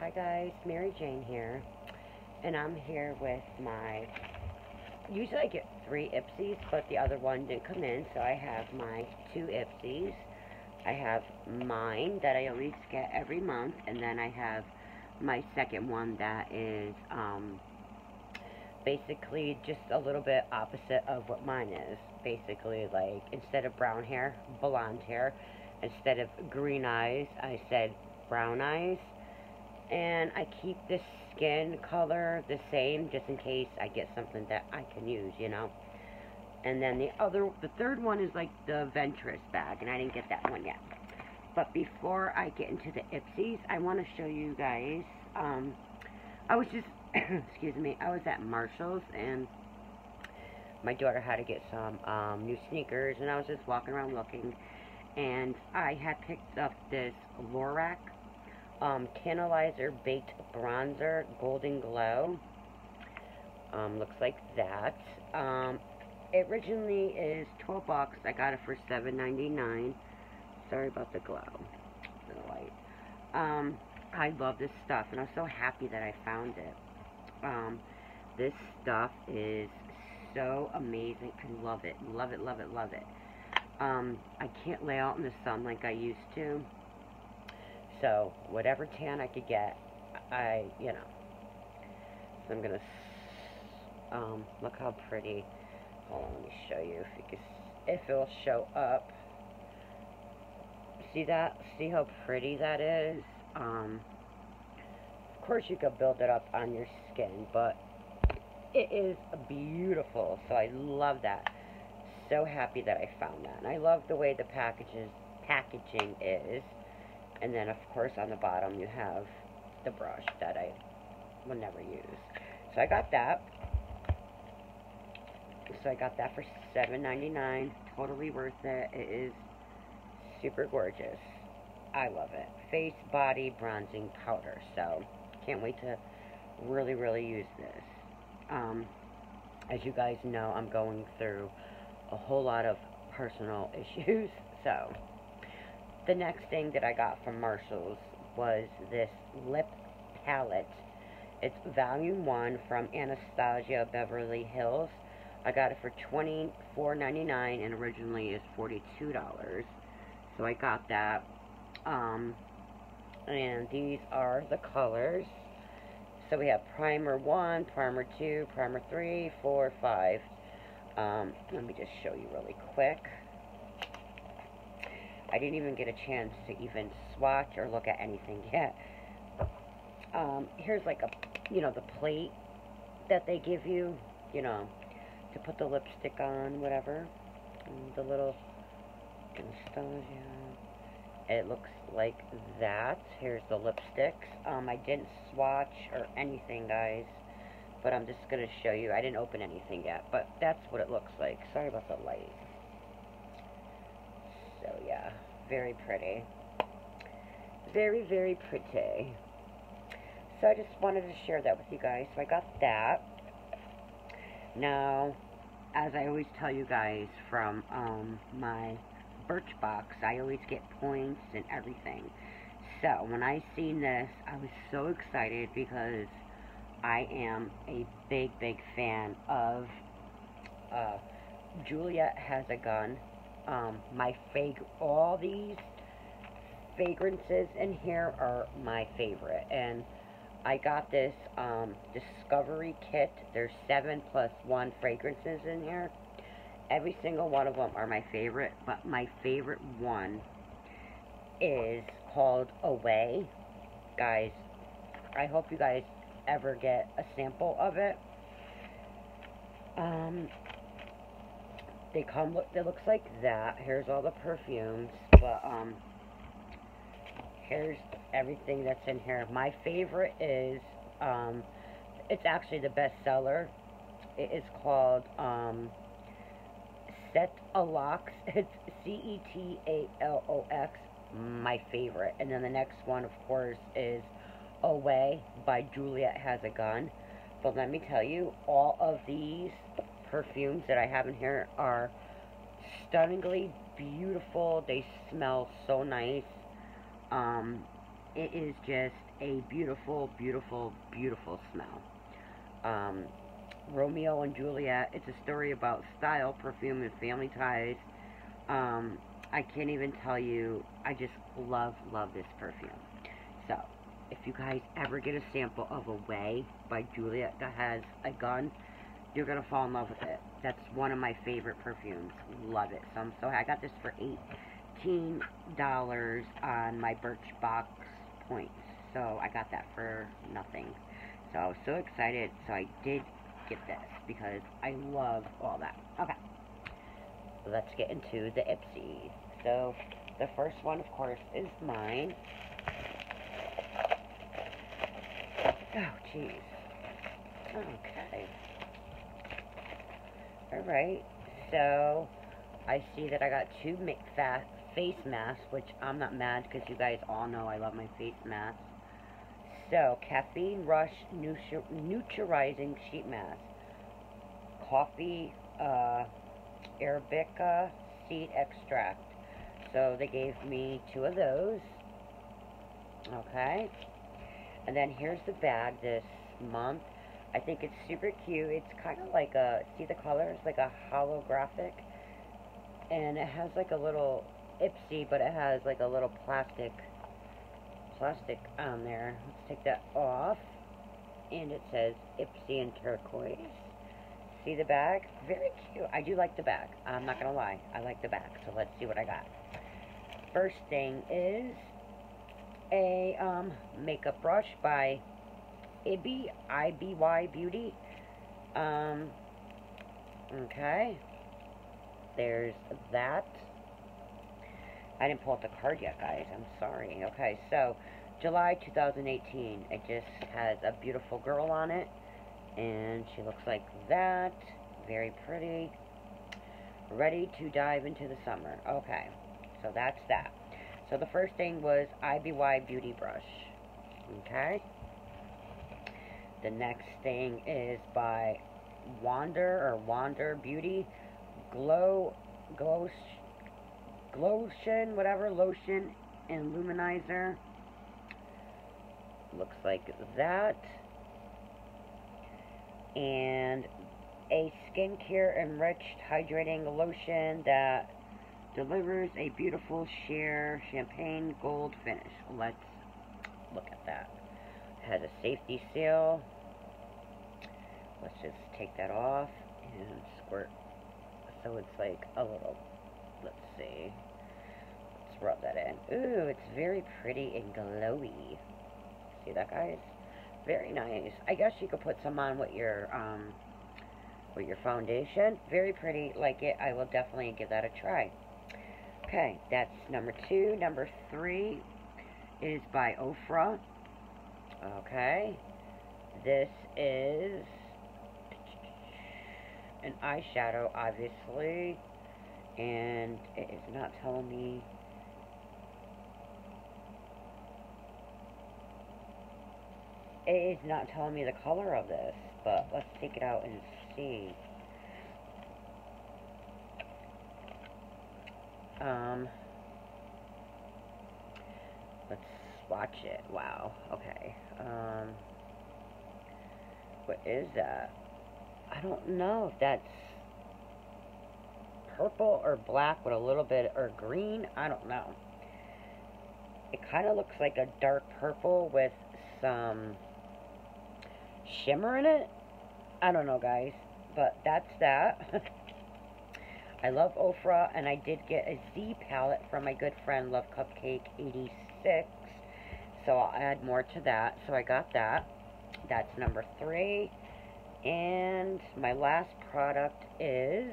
Hi guys, Mary Jane here, and I'm here with my, usually I get 3 Ipsys, but the other one didn't come in, so I have my 2 Ipsys. I have mine that I always get every month, and then I have my second one that is, basically just a little bit opposite of what mine is. Basically, like, instead of brown hair, blonde hair. Instead of green eyes, I said brown eyes. And I keep the skin color the same just in case I get something that I can use, you know. And then the third one is like the Ventress bag, and I didn't get that one yet. But before I get into the Ipsys, I want to show you guys, I was just, excuse me, I was at Marshall's, and my daughter had to get some new sneakers, and I was just walking around looking, and I had picked up this Lorac Tantalizer Baked Bronzer Golden Glow. Looks like that. It originally is 12 bucks. I got it for $7.99. Sorry about the glow. The light. I love this stuff, and I'm so happy that I found it. This stuff is so amazing. I love it. Love it, love it, love it. I can't lay out in the sun like I used to. So, whatever tan I could get, you know. So I'm gonna, look how pretty. Hold on, let me show you if it'll show up. See that? See how pretty that is? Of course you could build it up on your skin, but it is beautiful. So I love that. So happy that I found that. And I love the way the packaging is. And then, of course, on the bottom you have the brush that I will never use. So I got that. So I got that for $7.99. Totally worth it. It is super gorgeous. I love it. Face, body, bronzing powder. So, can't wait to really, really use this. As you guys know, I'm going through a whole lot of personal issues. So, the next thing that I got from Marshall's was this lip palette. It's Volume 1 from Anastasia Beverly Hills. I got it for $24.99 and originally is $42. So I got that. And these are the colors. So we have Primer 1, Primer 2, Primer 3, 4, 5. Let me just show you really quick. I didn't even get a chance to even swatch or look at anything yet. Here's like the plate that they give you, to put the lipstick on, whatever. And the little Anastasia. It looks like that. Here's the lipsticks. I didn't swatch or anything, guys, but I'm just going to show you. I didn't open anything yet, but that's what it looks like. Sorry about the light. So, yeah, very pretty. Very, very pretty. So I just wanted to share that with you guys. So I got that. Now, as I always tell you guys from my Birchbox, I always get points and everything. So when I seen this, I was so excited because I am a big, big fan of Juliet Has a Gun. All these fragrances in here are my favorite, and I got this Discovery Kit. There's 7+1 fragrances in here. Every single one of them are my favorite, but my favorite one is called Away. Guys, I hope you guys ever get a sample of it. It looks like that. Here's all the perfumes, but here's everything that's in here. My favorite is, it's actually the best seller. It is called, Setalox. It's Cetalox. My favorite. And then the next one, of course, is Away by Juliet Has a Gun. But let me tell you, all of these perfumes that I have in here are stunningly beautiful. They smell so nice. it is just a beautiful, beautiful, beautiful smell. Um, Romeo and Juliet. It's a story about style, perfume, and family ties. Um, I can't even tell you. I just love, love this perfume. So, if you guys ever get a sample of Away by Juliet that has a gun, you're gonna fall in love with it. That's one of my favorite perfumes. Love it. So I got this for $18 on my Birchbox points. So I got that for nothing. So I was so excited. So I did get this because I love all that. Okay. So let's get into the Ipsy. So the first one, of course, is mine. Oh, jeez. Okay. Alright. So I see that I got two face masks, which I'm not mad because you guys all know I love my face masks. So, Caffeine Rush Neutralizing Sheet Mask. Coffee Arabica Seed Extract. So, they gave me two of those. Okay. And then here's the bag this month. I think it's super cute. It's kind of like a, see the color? It's like a holographic. And it has like a little Ipsy, but it has like a little plastic on there. Let's take that off. And it says Ipsy in turquoise. See the bag? Very cute. I do like the bag. I'm not going to lie. I like the bag. So let's see what I got. First thing is a makeup brush by IBY Beauty. Okay. There's that. I didn't pull out the card yet, guys. I'm sorry. Okay, so July 2018. It just has a beautiful girl on it. And she looks like that. Very pretty. Ready to dive into the summer. Okay, so that's that. So the first thing was IBY Beauty Brush. Okay. The next thing is by Wander Beauty Glotion, whatever, lotion and luminizer. Looks like that. And a skincare enriched hydrating lotion that delivers a beautiful sheer champagne gold finish. Let's look at that. It has a safety seal. Let's just take that off and squirt. So it's like a little, let's see. Let's rub that in. Ooh, it's very pretty and glowy. See that, guys? Very nice. I guess you could put some on with your foundation. Very pretty. Like it. I will definitely give that a try. Okay, that's number 2. Number 3 is by Ofra. Okay. This is an eyeshadow, obviously. And it is not telling me. It is not telling me the color of this, but let's take it out and see. Let's swatch it. Wow. Okay. What is that? I don't know if that's purple or black with a little bit, or green. I don't know. It kind of looks like a dark purple with some shimmer in it. I don't know, guys, but that's that. I love Ofra, and I did get a Z palette from my good friend Love Cupcake 86, so I'll add more to that. So I got that. That's number 3. And my last product is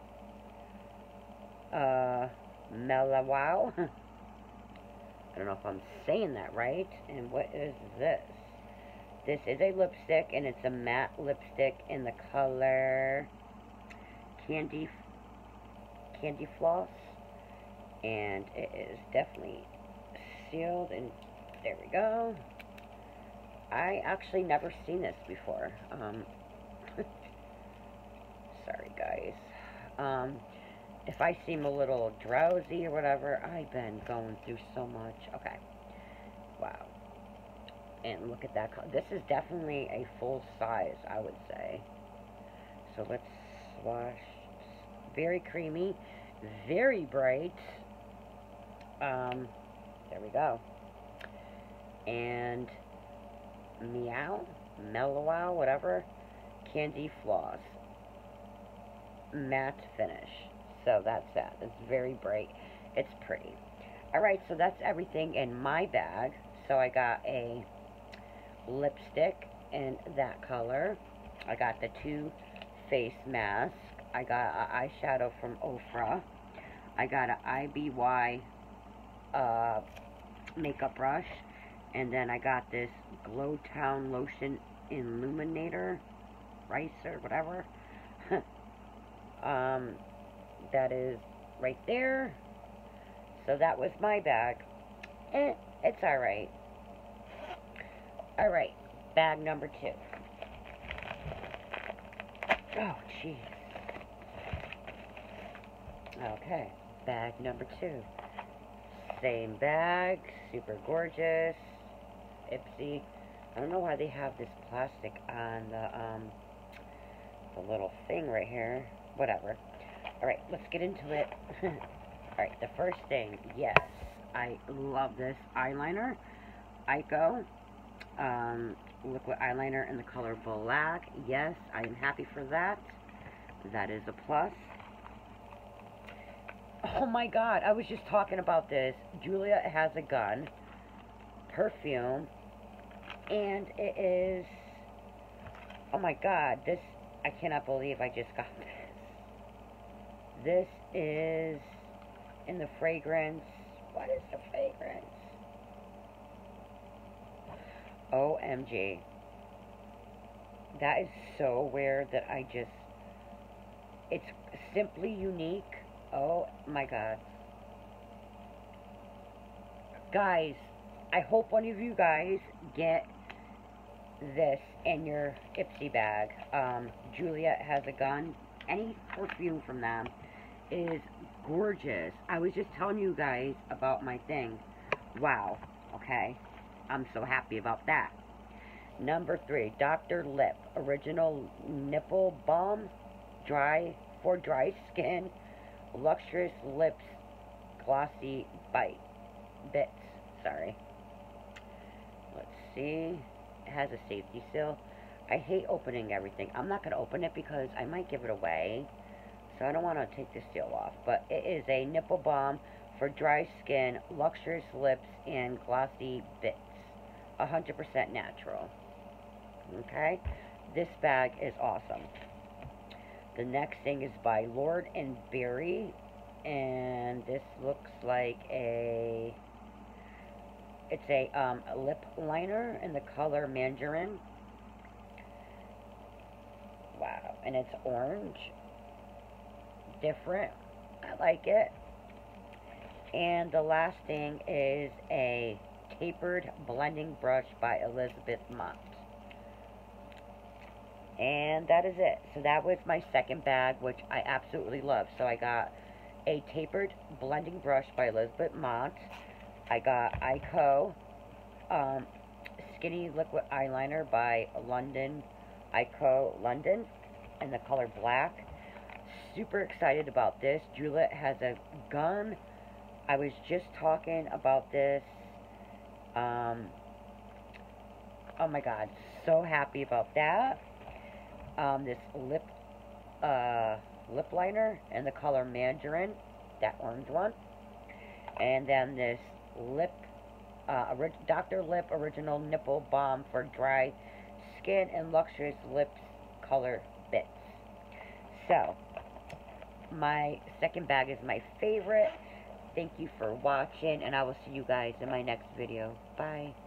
Melawau. I don't know if I'm saying that right. And what is this? This is a lipstick, and it's a matte lipstick in the color Candy Floss. And it is definitely sealed, and there we go. I actually never seen this before. Sorry, guys. If I seem a little drowsy or whatever, I've been going through so much. Okay. Wow. And look at that. This is definitely a full size, I would say. So let's swatch. Very creamy, very bright. There we go. And meow, mellow, whatever. Candy floss, matte finish. So that's that. It's very bright. It's pretty. Alright, so that's everything in my bag. So I got a lipstick in that color. I got the two face mask. I got an eyeshadow from Ofra. I got an IBY makeup brush. And then I got this Glow Town Lotion Illuminator, rice or whatever. That is right there. So that was my bag. It's alright. Alright, bag number 2. Oh, jeez. Okay, bag number 2. Same bag, super gorgeous. Ipsy. I don't know why they have this plastic on the little thing right here. Whatever. Alright, let's get into it. Alright, the first thing, yes, I love this eyeliner. Ico. Liquid eyeliner in the color black. Yes, I am happy for that. That is a plus. Oh my god, I was just talking about this. Julia Has a Gun perfume, and it is, oh my god, this, I cannot believe I just got this. This is in the fragrance, what is the fragrance? OMG. That is so weird that I just, it's simply unique. Oh my god. Guys, I hope one of you guys get this in your Ipsy bag. Julia Has a Gun. Any perfume from them is gorgeous. I was just telling you guys about my thing. Wow. Okay. I'm so happy about that. Number 3, Dr. Lip Original Nipple Balm, for dry skin, luxurious lips, glossy bits. Sorry. Let's see. It has a safety seal. I hate opening everything. I'm not going to open it because I might give it away. So I don't want to take the seal off. But it is a nipple balm for dry skin, luxurious lips, and glossy bits. 100% natural. Okay? This bag is awesome. The next thing is by Lord and Berry. And this looks like a... It's a lip liner in the color Mandarin. Wow. And it's orange. Different. I like it. And the last thing is a tapered blending brush by Elizabeth Mott. And that is it. So that was my second bag, which I absolutely love. So I got a tapered blending brush by Elizabeth Mott. I got Ico Skinny Liquid Eyeliner by Ico London in the color black. Super excited about this. Julia Has a Gun. I was just talking about this. Oh my god, so happy about that. This lip liner in the color Mandarin, that orange one. And then this Dr. Lip Original Nipple Balm for dry skin and luxurious lips color bits. So, my second bag is my favorite. Thank you for watching, and I will see you guys in my next video. Bye.